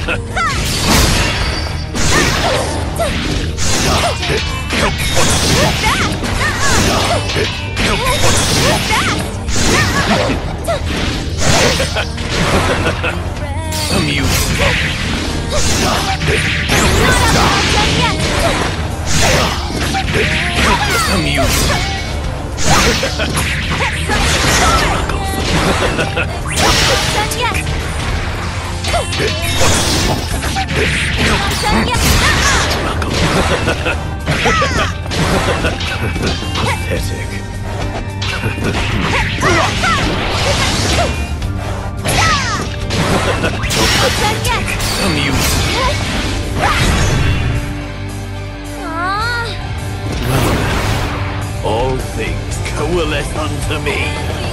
All things coalesce unto me.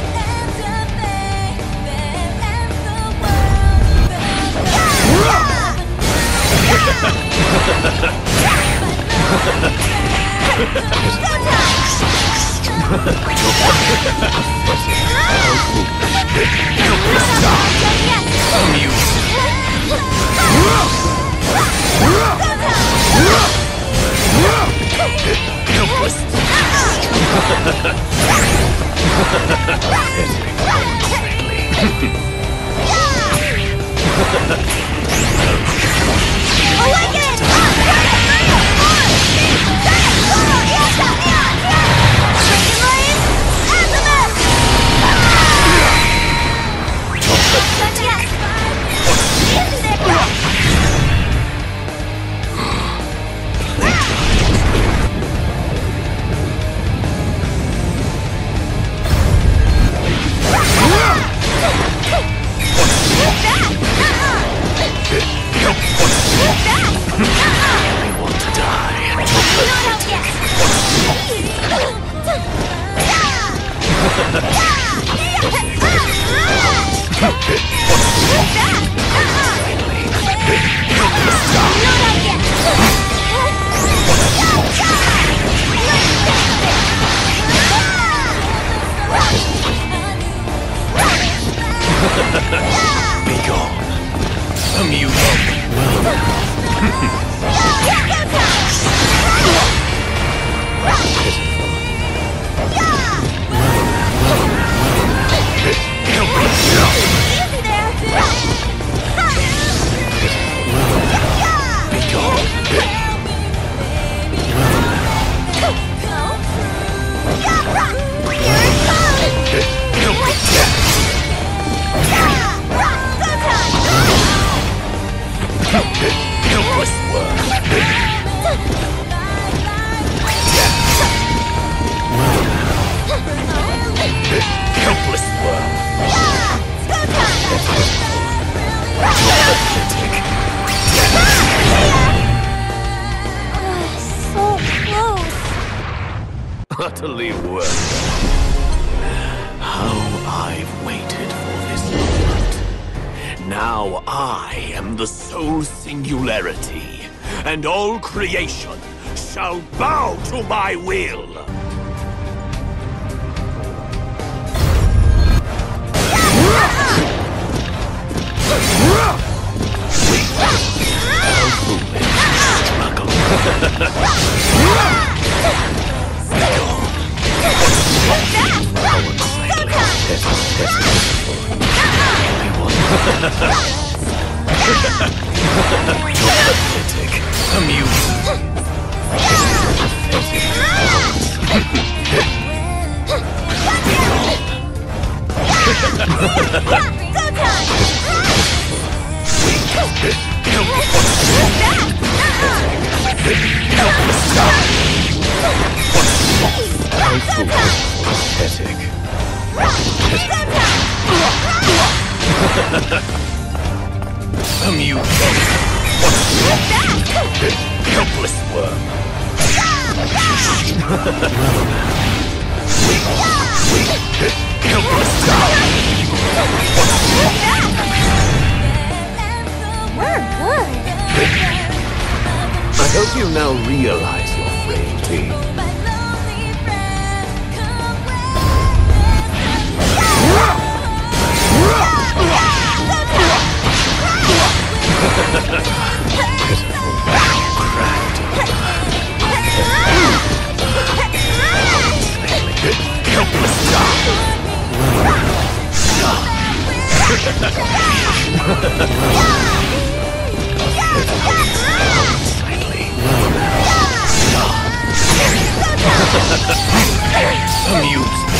Utterly worthless. How I've waited for this moment. Now I am the sole singularity, and all creation shall bow to my will. Helpless worm. We're good. I hope you now realize your frailty. Amuse me.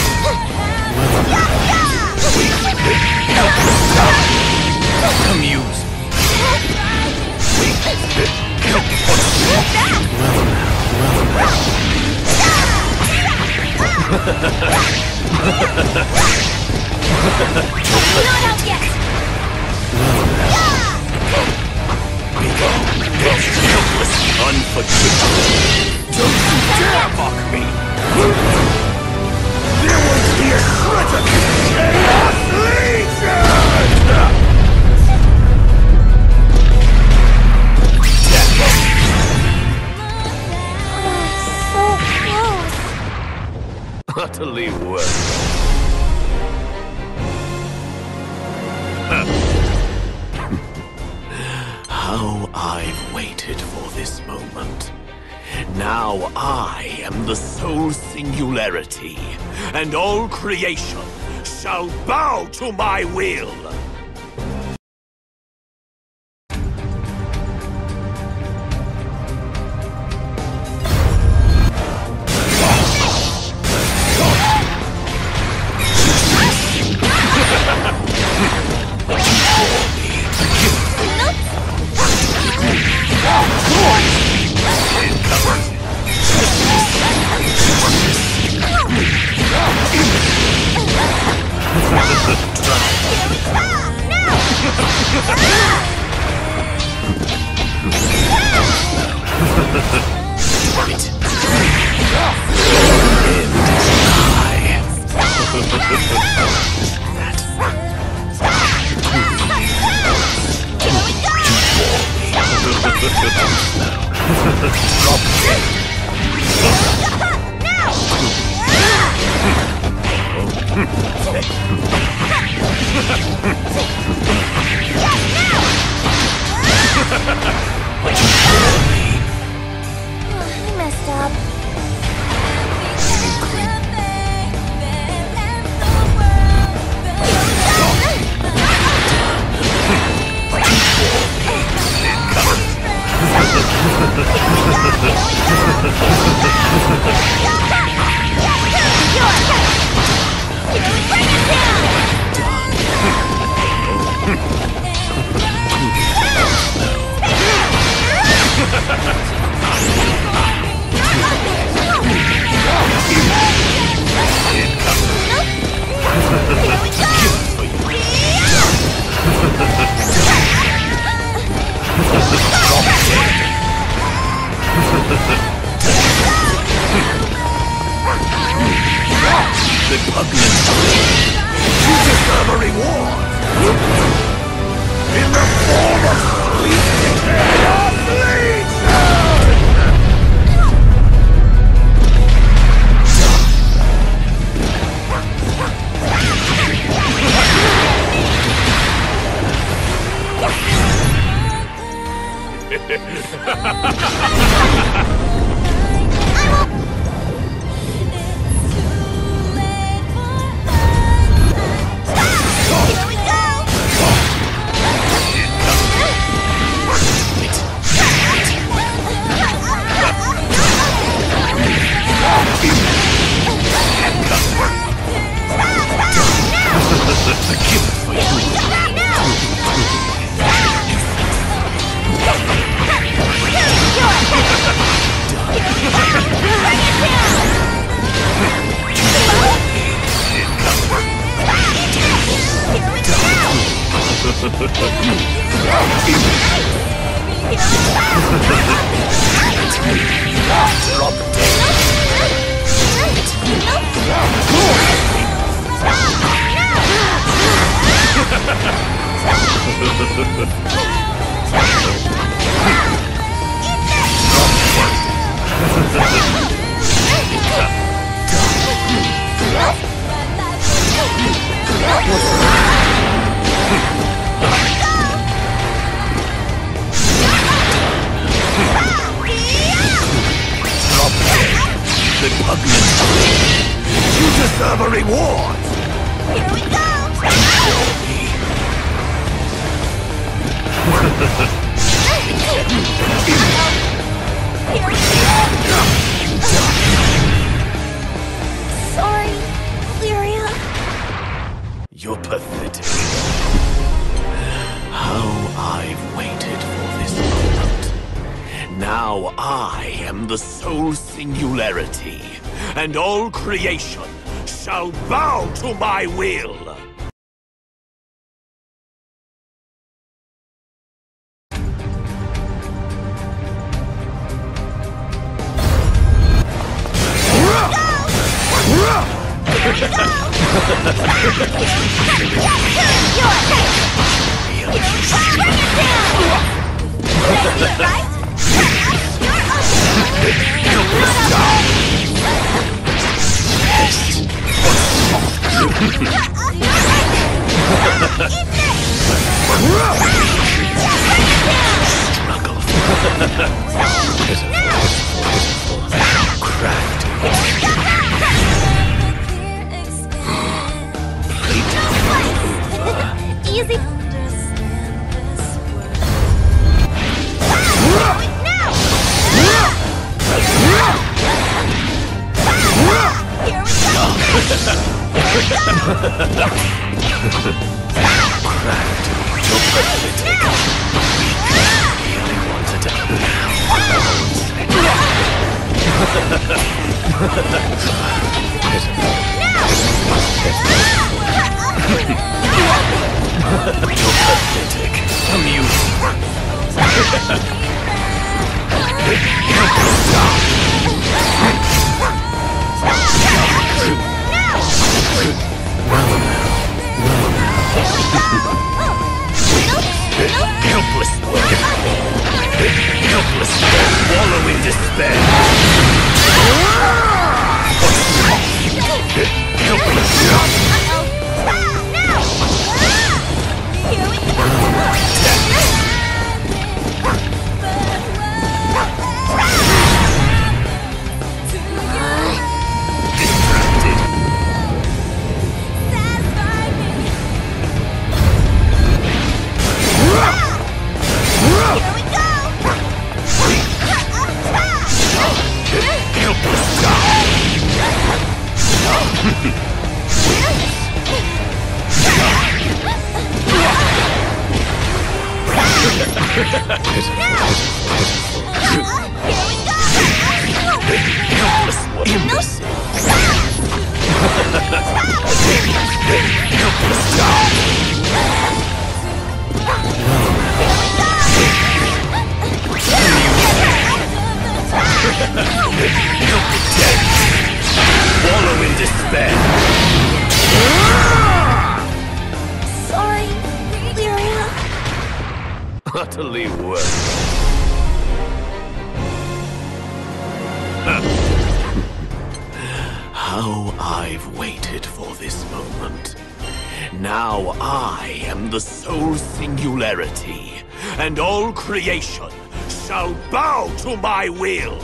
Amuse me. Not out yet. Unforgivable. Don't you dare mock me. There was the incredible Chaos Legion! So close. Utterly worthless. How I've waited for this moment. Now I am the sole singularity, and all creation shall bow to my will. I messed up. Repugnant. You deserve a reward. In the form of Fleet Chaos Legion! Repugnant. You deserve a reward. Here we go! Here we go! singularity, and all creation shall bow to my will! Easy. Wallow in despair! Wallow in despair! Sorry, Lyria. Utterly worthless. How I've waited for this moment. Now I am the sole singularity, and all creation shall bow to my will!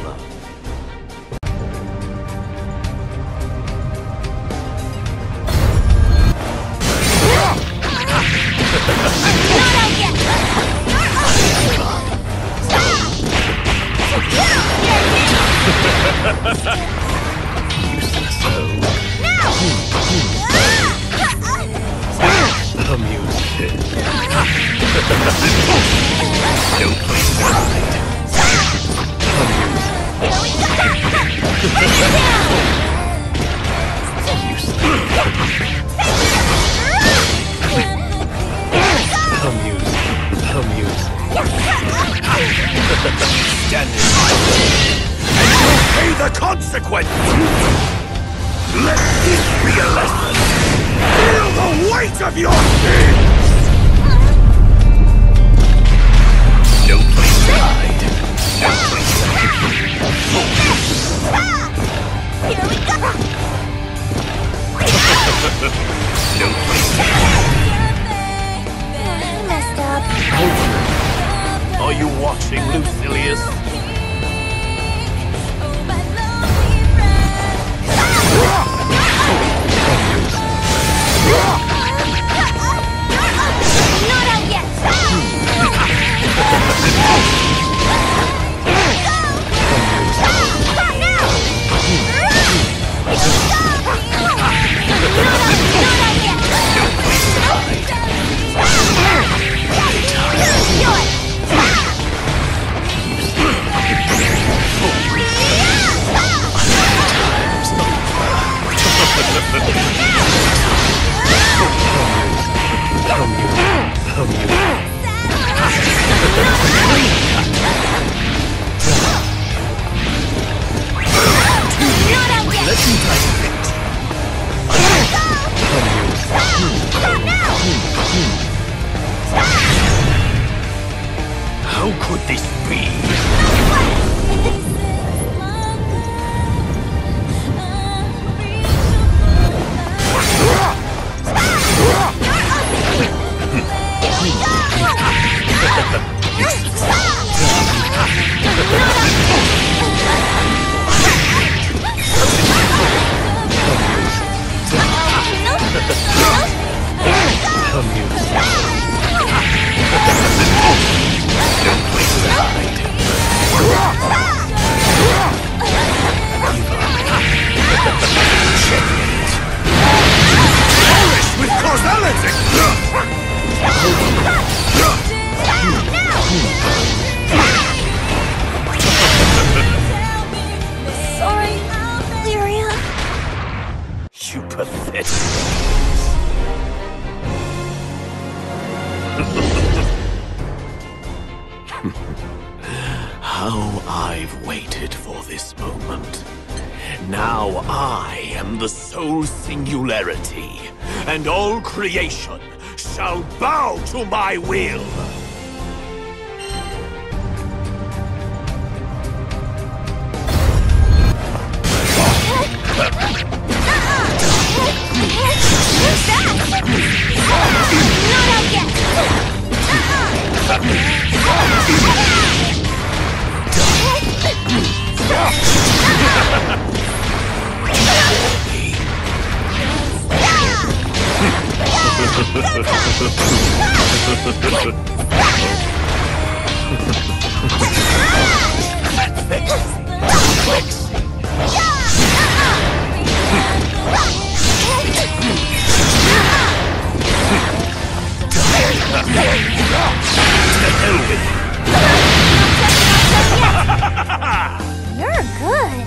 Pay the consequence! Let this be a lesson! Feel the weight of your sins! No place to hide. No place to hide. Here we go! No place to hide. I messed up. Are you watching, Lucilius? Not out yet! How could this be? With causality! Sorry, Lyria. You pathetic. How I've waited for this moment. Now I am the sole singularity, and all creation shall bow to my will. Not out yet! You're good.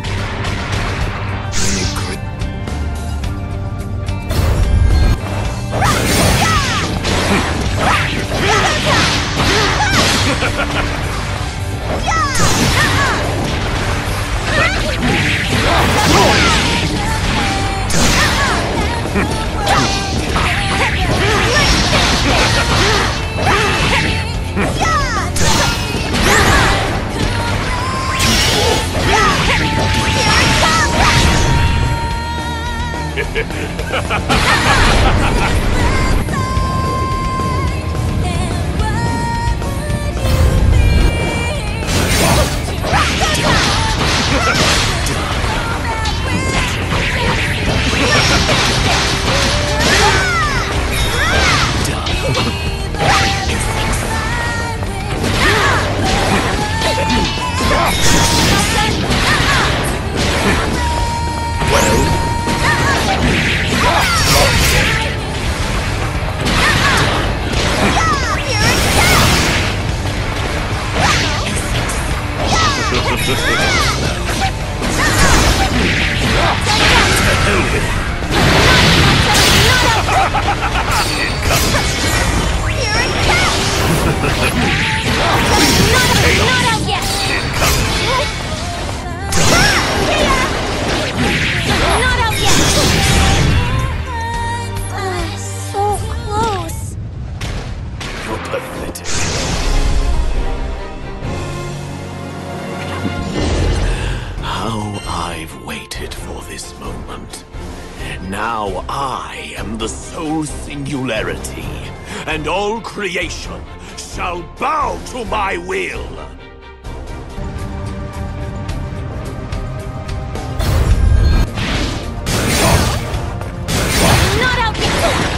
So close. You're pathetic. How I've waited for this moment. Now I am the sole singularity, and all creation shall bow to my will. Not out yet!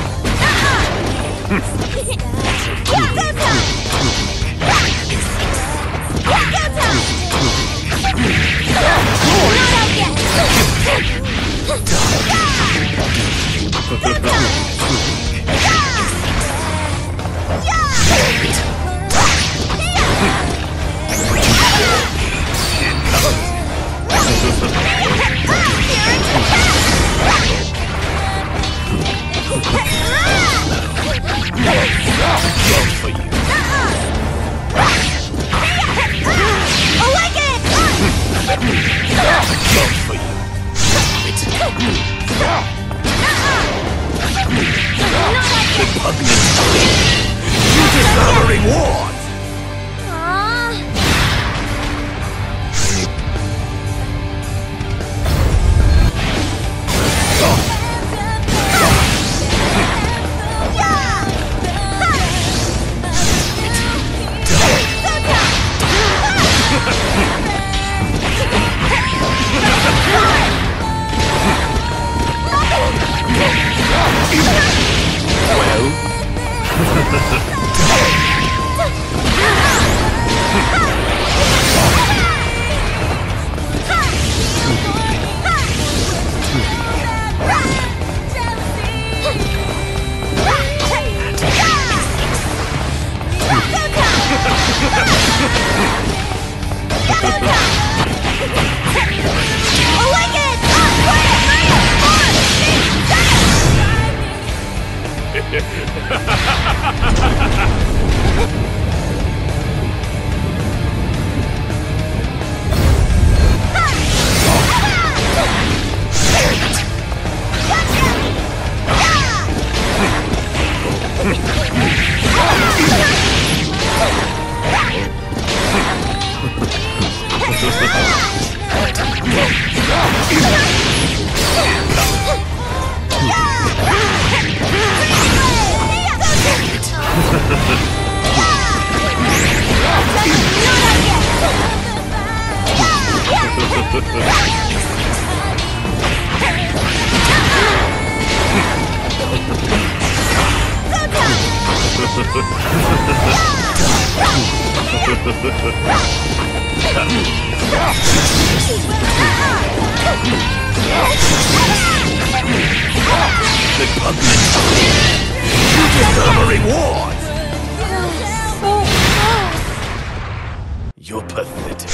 You deserve a reward! So close. You're pathetic.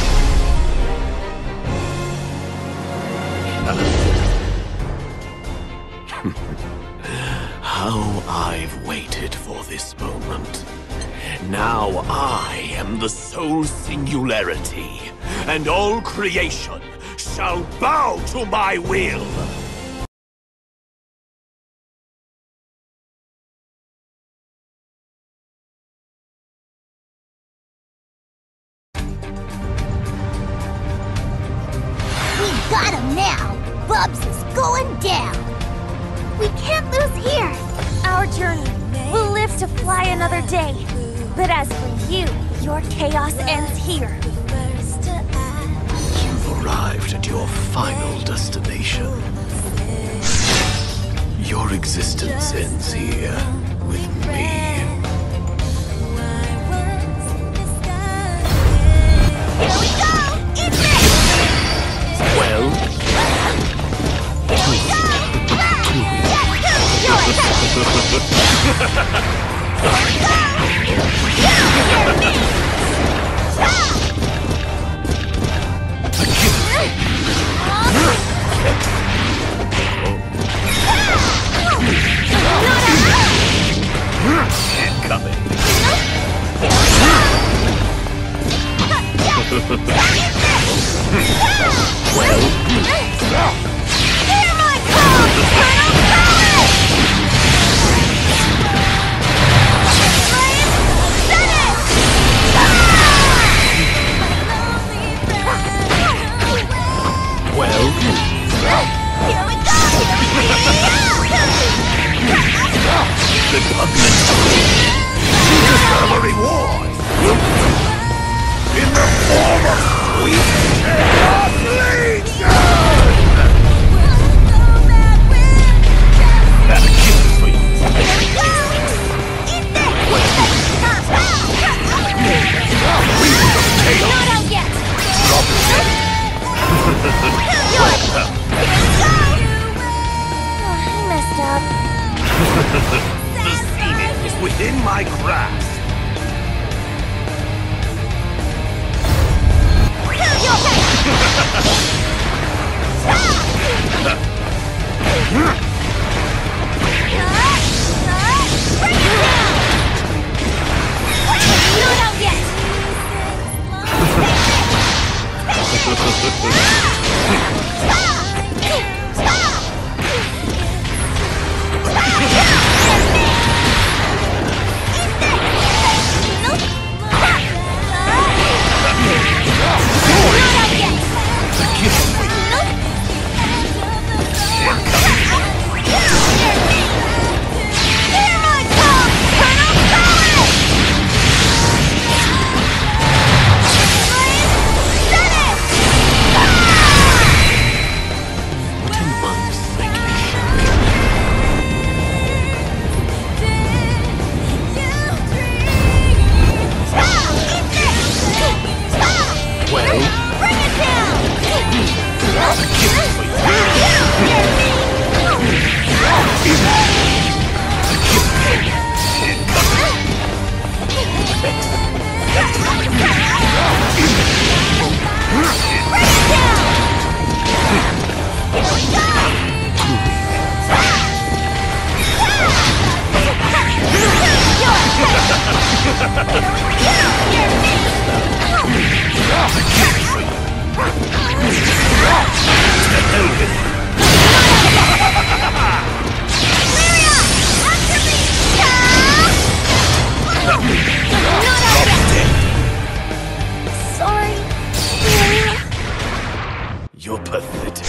How I've waited for this moment. Now I am the sole singularity, and all creation shall bow to my will! We got him now! Bubs is going down! We can't lose here! Our journey will live to fly another day. But as for you, your chaos ends here. You've arrived at your final destination. Your existence ends here, with me. Here we go! Eat this! Well, Here we go! incoming. Well, Hear my call! Colonel Solid! Set it! well, Here we go! the public. You deserve a reward! In the form of sweet chaos legion! Got a kiss for you. Not out yet! I messed up. The zenith is within my grasp. Bring it down! Not out yet! You're pathetic.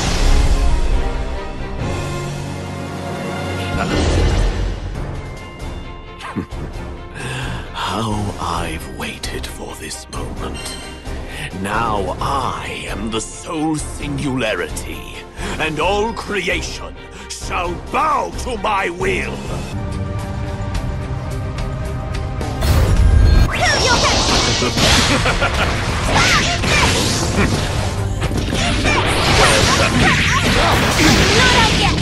How I've waited for this moment. Now I am the sole singularity, and all creation shall bow to my will. Not out yet!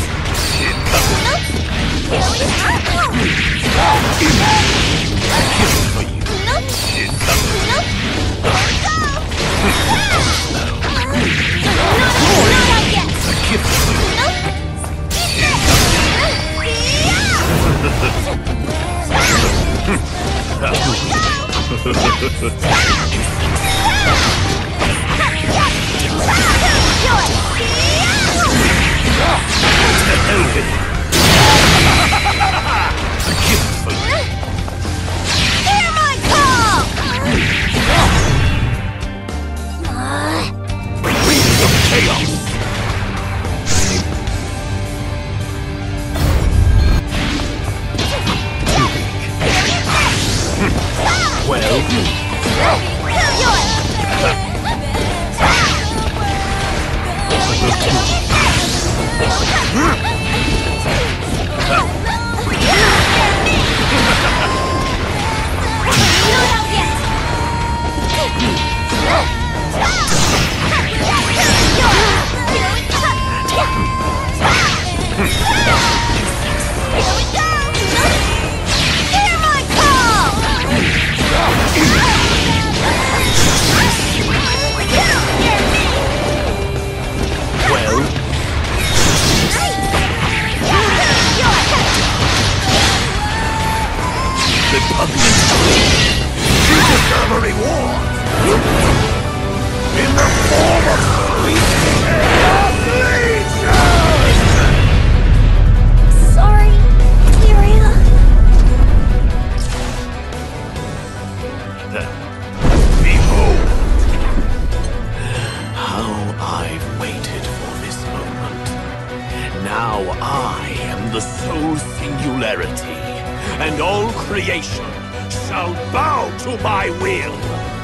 Now I am the sole singularity, and all creation shall bow to my will.